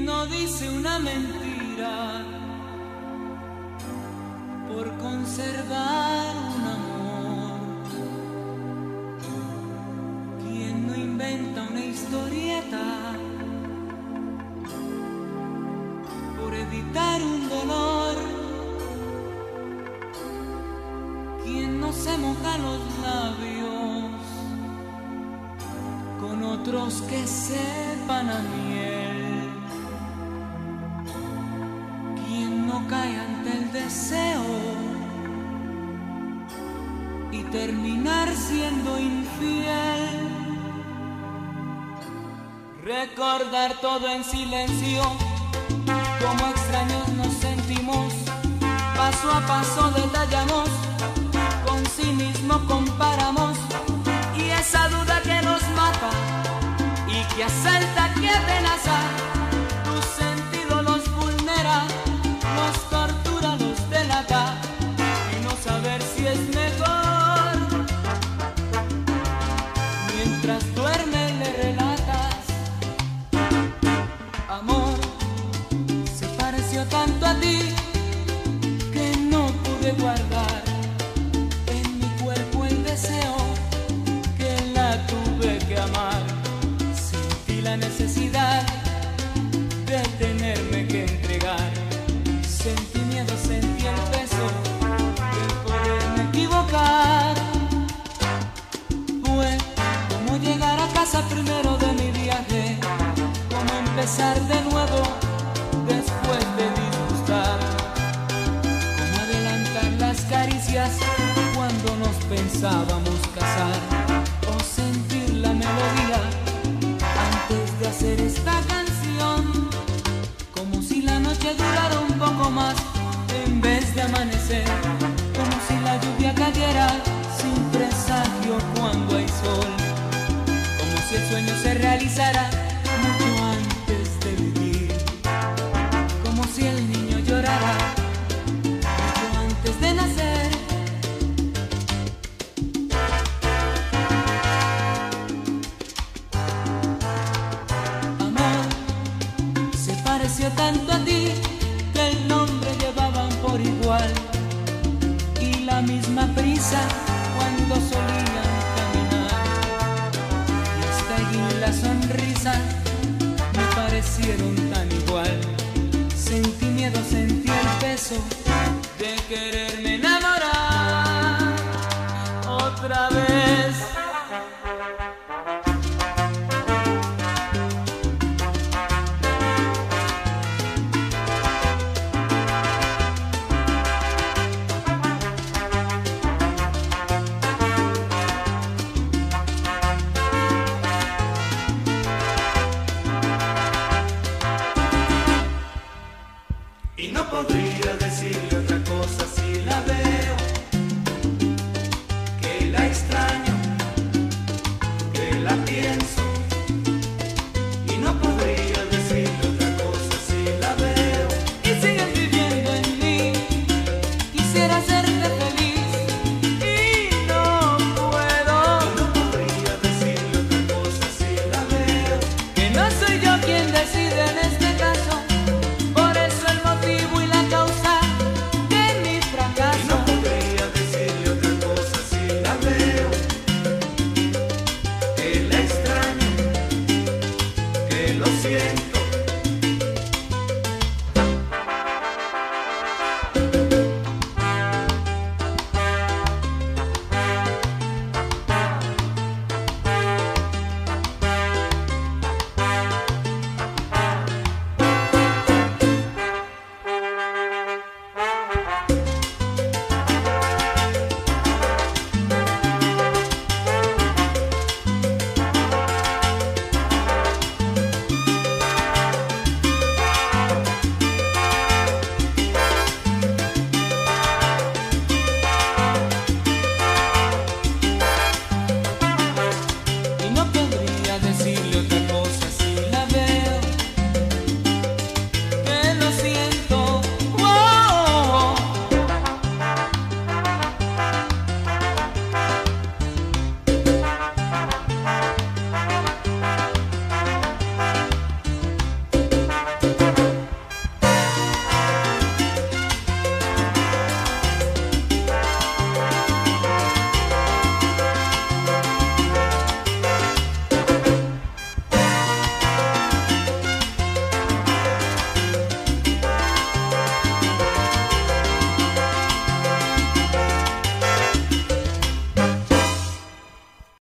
no dice una mentira por conservar un amor? ¿Quién no inventa una historieta por evitar un dolor? ¿Quién no se moja los labios con otros que sepan a miel? ¿Quién no cae ante el deseo y terminar siendo infiel? Recordar todo en silencio, como extraños nos sentimos, paso a paso detallamos, con sí mismo comparamos, y esa duda que nos mata y que asalta, que amenaza, tu sentido los vulnera, los tortura, los delata, y no saber si es mejor. Mientras duerme le relatas: amor, se pareció tanto a ti que no pude guardar en mi cuerpo el deseo, que la tuve que amar. Sentí la necesidad de tenerme que entregar. Sentí miedo, sentí el peso de poderme equivocar. Fue como llegar a casa primero de mi viaje, como empezar de nuevo después de disgustar, como adelantar las caricias cuando nos pensábamos casar, o sentir la melodía antes de hacer esta canción, como si la noche durara un poco más en vez de amanecer, como si la lluvia cayera sin presagio cuando hay sol, como si el sueño se realizara mucho antes de vivir, como si el niño llorara mucho antes de nacer. Amor, se pareció tanto a ti que el nombre llevaban por igual, y la misma prisa cuando solían caminar, y hasta allí la sonrisa me parecieron tan igual. Sentí miedo, sentí el peso de quererme enamorar otra vez. Y no podría decirle otra cosa si la veo, que la extraño, que la pienso. Y no podría decirle otra cosa si la veo. Y sigues viviendo en mí, quisiera hacerte feliz y no puedo. Y no podría decirle otra cosa si la veo, Que no soy yo quien decide en este caso, por eso el motivo y la causa de mi y fracaso. no podría decirle otra cosa si la veo, que la extraño, que lo siento.